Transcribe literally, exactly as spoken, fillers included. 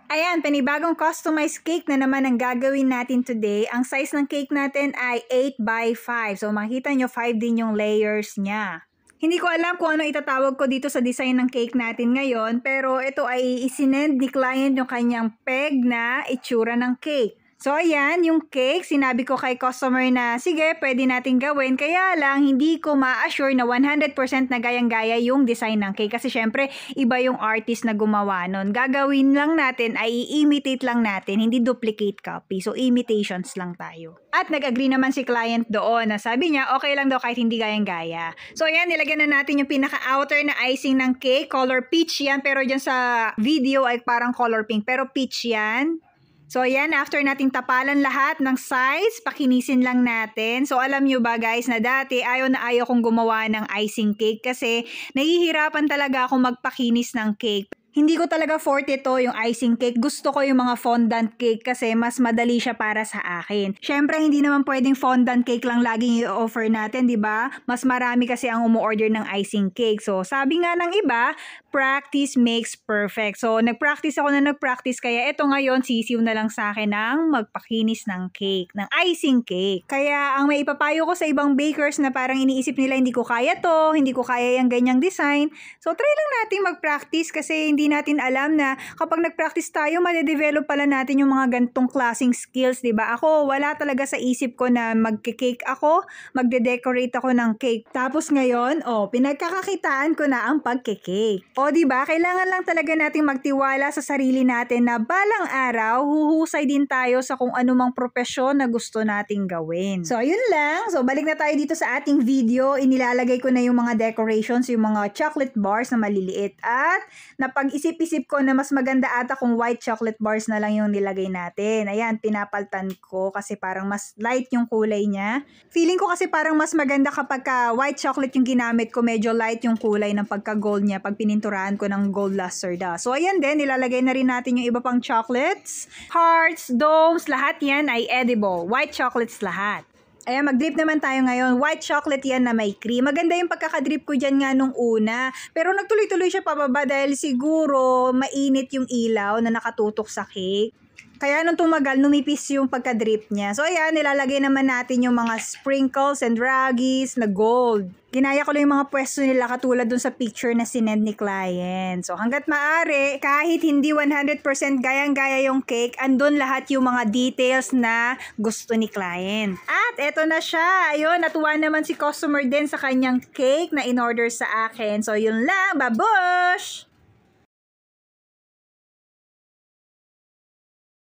Ayan, panibagong customized cake na naman ang gagawin natin today. Ang size ng cake natin ay eight by five. So makita nyo, five din yung layers niya. Hindi ko alam kung ano itatawag ko dito sa design ng cake natin ngayon, pero ito ay isinend ni client yung kanyang peg na itsura ng cake. So ayan, yung cake, sinabi ko kay customer na sige, pwede natin gawin. Kaya lang, hindi ko ma-assure na one hundred percent na gayang-gaya yung design ng cake. Kasi syempre, iba yung artist na gumawa nun. Gagawin lang natin ay i-imitate lang natin, hindi duplicate copy. So imitations lang tayo. At nag-agree naman si client doon na sabi niya, okay lang daw kahit hindi gayang-gaya. So ayan, nilagyan na natin yung pinaka-outer na icing ng cake. Color peach yan, pero dyan sa video ay parang color pink. Pero peach yan. So, ayan, after nating tapalan lahat ng size, pakinisin lang natin. So, alam nyo ba guys na dati ayaw na ayaw kong gumawa ng icing cake kasi nahihirapan talaga ako magpakinis ng cake. Hindi ko talaga forte to yung icing cake. Gusto ko yung mga fondant cake kasi mas madali siya para sa akin. Syempre, hindi naman pwedeng fondant cake lang laging i-offer natin, di ba? Mas marami kasi ang umu-order ng icing cake. So, sabi nga ng iba, practice makes perfect. So, nag-practice ako na nag-practice kaya ito ngayon, sisiw na lang sa akin ng magpakinis ng cake, ng icing cake. Kaya, ang may ipapayo ko sa ibang bakers na parang iniisip nila hindi ko kaya to, hindi ko kaya yung ganyang design. So, try lang natin mag-practice kasi hindi natin alam na kapag nag-practice tayo, madedevelop pala natin yung mga gantong klaseng skills, di ba? Ako, wala talaga sa isip ko na magke-cake ako, magde-decorate ako ng cake. Tapos ngayon, oh, pinagkakakitaan ko na ang pagke-cake. O, di ba? Kailangan lang talaga nating magtiwala sa sarili natin na balang araw, huhusay din tayo sa kung anumang propesyon na gusto nating gawin. So, yun lang. So, balik na tayo dito sa ating video. Inilalagay ko na yung mga decorations, yung mga chocolate bars na maliliit. At napag-isip-isip ko na mas maganda ata kung white chocolate bars na lang yung nilagay natin. Ayan, pinapaltan ko kasi parang mas light yung kulay niya. Feeling ko kasi parang mas maganda kapag ka white chocolate yung ginamit ko, medyo light yung kulay ng pagka-gold niya pag pininturahan ko ng gold luster da. So, ayan din, nilalagay na rin natin yung iba pang chocolates. Hearts, domes, lahat yan ay edible. White chocolates lahat. Ayan, mag-drip naman tayo ngayon. White chocolate yan na may cream. Maganda yung pagkakadrip ko dyan nga nung una. Pero nagtuloy-tuloy siya pababa dahil siguro mainit yung ilaw na nakatutok sa cake. Kaya nung tumagal, numipis yung pagka-drip niya. So ayan, nilalagay naman natin yung mga sprinkles and raggies na gold. Ginaya ko lang yung mga pwesto nila katulad dun sa picture na sinend ni client. So hanggat maaari, kahit hindi one hundred percent gayang-gaya yung cake, andun lahat yung mga details na gusto ni client. At eto na siya. Ayun, natuwa naman si customer din sa kanyang cake na in-order sa akin. So yun lang, babush!